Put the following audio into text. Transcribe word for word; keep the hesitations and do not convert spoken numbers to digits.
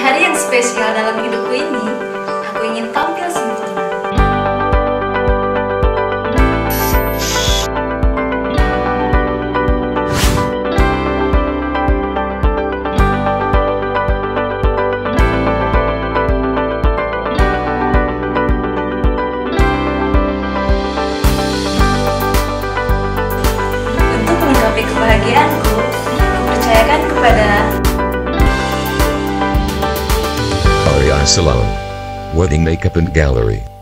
hari yang spesial dalam hidupku ini, aku ingin tampil sempurna. Untuk melengkapi kebahagiaanku, aku percayakan kepada Arya Salon Wedding Makeup and Gallery.